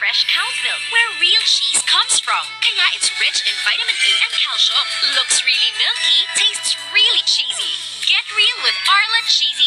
fresh cow's milk, where real cheese comes from. Kaya it's rich in vitamin A and calcium, looks really milky, tastes really cheesy. Get real with Arla Cheesy